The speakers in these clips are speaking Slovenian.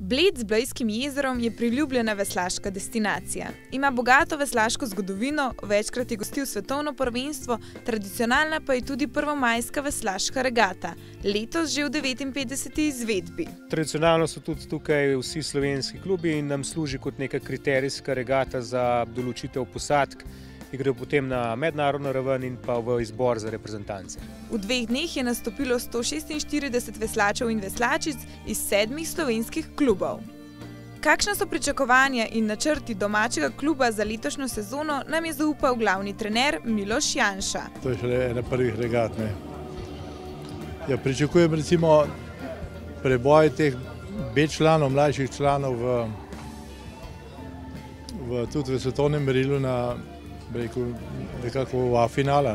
Bled z Blejskim jezerom je priljubljena veslaška destinacija. Ima bogato veslaško zgodovino, večkrat je gostil svetovno prvenstvo, tradicionalna pa je tudi prvomajska veslaška regata, letos že v 59. izvedbi. Tradicionalno so tudi tukaj vsi slovenski klubi in nam služi kot neka kriterijska regata za določitev posadk, ki grejo potem na mednarodno raven in pa v izbor za reprezentance. V 2 dneh je nastopilo 146 veslačev in veslačic iz 7 slovenskih klubov. Kakšna so pričakovanja in načrti domačega kluba za letošnjo sezono, nam je zaupal glavni trener Miloš Janša. To je šele ena prvih regat. Ja, pričakujem recimo preboj teh B članov, mlajših članov tudi v svetovnem merilu nekako v A-finala.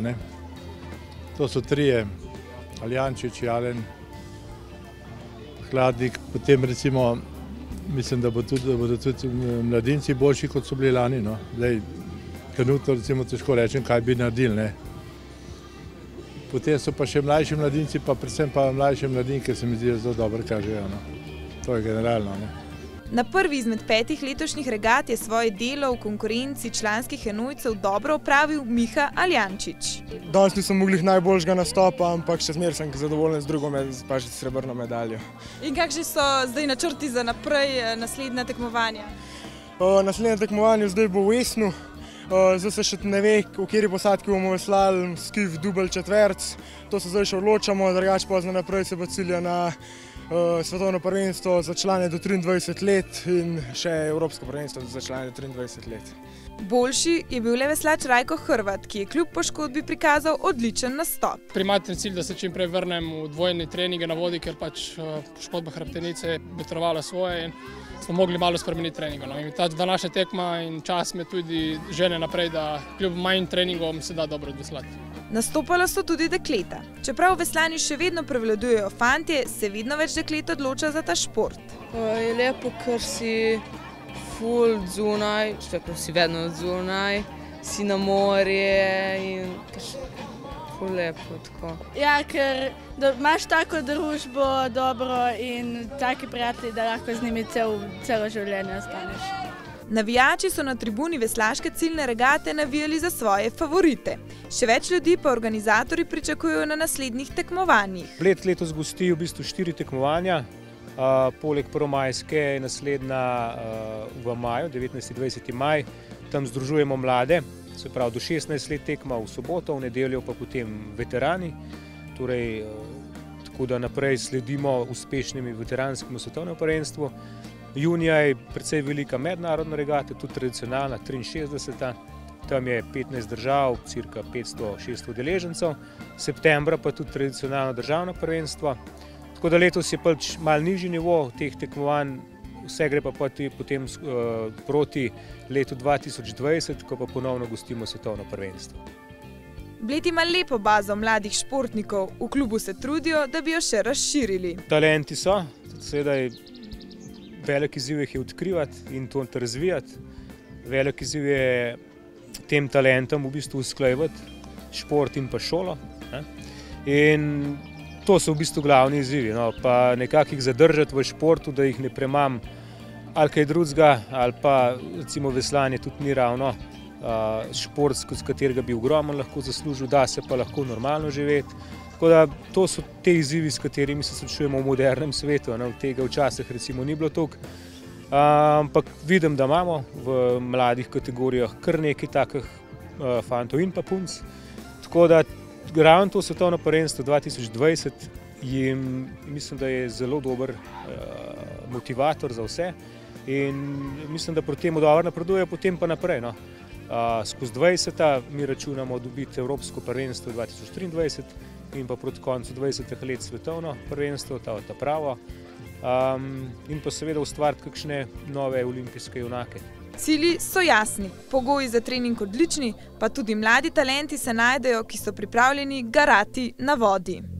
To so 3, Aljančič, Jalen, Hladnik, potem recimo mislim, da bodo tudi mladinci boljši, kot so bili lani. Trenutno recimo težko rečem, kaj bi naredili. Potem so pa še mlajši mladinci, pa predvsem pa mlajše mladinke se mi zdi zelo dobro kažejo. To je generalno. Na prvi izmed 5 letošnjih regat je svoje delo v konkurenci članskih enojcev dobro opravil Miha Aljančič. Danes nisem mogli najboljšega nastopa, ampak še zmeraj sem zadovoljen z drugo, pa že srebrno medaljo. In kakšni so zdaj načrti za naprej, naslednja tekmovanja? Naslednje tekmovanje zdaj bo v Esnu. Zdaj se še ne ve, v kateri posadki bomo veslali, skiv, dubel, četverc. To se zdaj še odločamo, drugače pozno naprej se pa cilja na svetovno prvenstvo za člane do 23 let in še evropsko prvenstvo za člane do 23 let. Boljši je bil le veslač Rajko Hrvat, ki je kljub poškodbi prikazal odličen nastop. Primaten cilj, da se čim prej vrnem v dvojne treninge na vodi, ker pač poškodba hrbtenice je botrovala svoje in smo mogli malo spremeniti treningo. In ta današnja tekma in čas me tudi žene naprej, da kljub manj treningom se da dobro odveslati. Nastopala so tudi dekleta. Čeprav v veslanju še vedno prevladujejo fantje, se vedno več deklet odloča za ta šport. Je lepo, ker si ful zunaj, čeprav si vedno zunaj, si na morje in ful lepo tako. Ja, ker imaš tako družbo dobro in taki prijatelji, da lahko z njimi celo življenje ostaneš. Navijači so na tribuni veslaške ciljne regate navijali za svoje favorite. Še več ljudi pa organizatorji pričakujejo na naslednjih tekmovanjih. Bled letos gosti v bistvu 4 tekmovanja. Poleg prvomajske je naslednja v maju, 19.–20. maj. Tam združujemo mlade, se pravi do 16 let tekma v soboto, v nedeljo pa potem veterani. Torej, tako da naprej sledimo uspešnimi veteranskemu svetovnemu prvenstvu. Junija je precej velika mednarodna regata, tudi tradicionalna, 63. Tam je 15 držav, cirka 500–600 udeležencev. Septembra pa tudi tradicionalno državno prvenstvo. Tako da letos je pač malo nižji nivo teh tekmovanj, vse gre pa potem proti letu 2020, ko pa ponovno gostimo svetovno prvenstvo. Bled ima lepo bazo mladih športnikov, v klubu se trudijo, da bi jo še razširili. Talenti so, seveda je velik izziv jih je odkrivati in to razvijati. Velik izziv je tem talentom v bistvu usklajevati šport in pa šolo. In to so v bistvu glavni izzivi. Pa nekako jih zadržati v športu, da jih ne premam ali kaj drugega, ali pa recimo veslanje tudi ni ravno šport, s katerega bi ogromno lahko zaslužil, da se pa lahko normalno živeti. Tako da to so te izzivi, s katerimi se srečujemo v modernem svetu. Tega včasih recimo ni bilo toliko, ampak vidim, da imamo v mladih kategorijah kar nekaj takih fantov in pa punc. Tako da ravno to svetovno prvenstvo 2020 jim mislim, da je zelo dober motivator za vse in mislim, da proti temu dobro napredujejo, potem pa naprej. Skozi 20. mi računamo dobiti Evropsko prvenstvo 2023 in pa proti koncu 20 let svetovno prvenstvo, ta pravo, in pa seveda ustvariti kakšne nove olimpijske junake. Cilji so jasni, pogoji za trening odlični, pa tudi mladi talenti se najdejo, ki so pripravljeni garati na vodi.